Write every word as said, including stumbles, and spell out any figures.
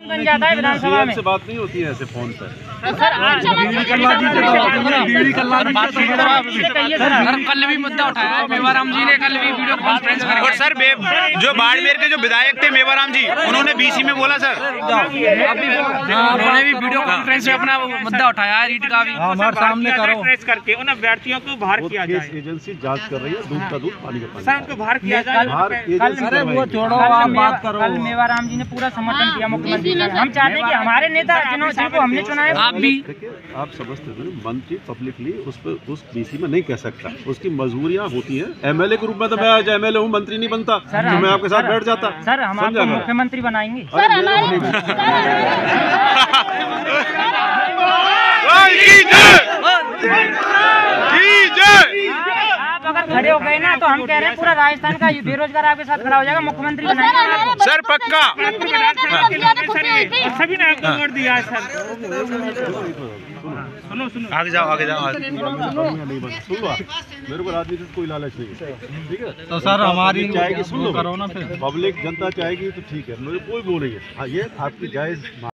बन जाता है विधानसभा में। बात नहीं होती है ऐसे फोन पर। कल भी मुद्दा उठाया मेवाराम जी ने, कल भी वीडियो कॉन्फ्रेंस करी। और सर जो बाड़मेर के जो विधायक थे मेवाराम जी, उन्होंने बीसी में बोला सर, उन्होंने भी वीडियो कॉन्फ्रेंस में अपना मुद्दा उठाया रीट का भी। हमारे सामने करो करके उन अभ्यर्थियों को बाहर किया जाए। एजेंसी जांच कर रही है, दूध का दूध पानी का पानी। सर उनको बाहर किया जाए। अरे वो छोड़ो, आप बात करो। कल मेवाराम जी ने पूरा समर्थन किया मुख्यमंत्री का। हम चाहते हैं कि हमारे नेता जिनको हमने चुना है, आप भी आप समझते हैं मंत्री पब्लिकली उस पर उस बीसी में नहीं कह सकता, उसकी मजबूरियां होती हैं। एमएलए के रूप में तो मैं आज एमएलए हूँ, मंत्री नहीं बनता तो मैं आपके साथ बैठ जाता। सर हम आपको मुख्यमंत्री बनाएंगे। आप अगर खड़े हो गए ना तो हम कह रहे हैं पूरा राजस्थान का बेरोजगार आपके साथ खड़ा हो जाएगा, मुख्यमंत्री बनाएंगे सर पक्का। सभी ने आपको वोट दिया है सर। सुनो सुनो आगे जाओ आगे जाओ आगे। मेरे को राजनीति कोई लालच नहीं है, ठीक है। तो सर हमारी चाहेगी सुन लो, करो ना फिर। पब्लिक जनता चाहेगी तो ठीक है, मेरे कोई वो नहीं है। हाँ, ये आपकी जायज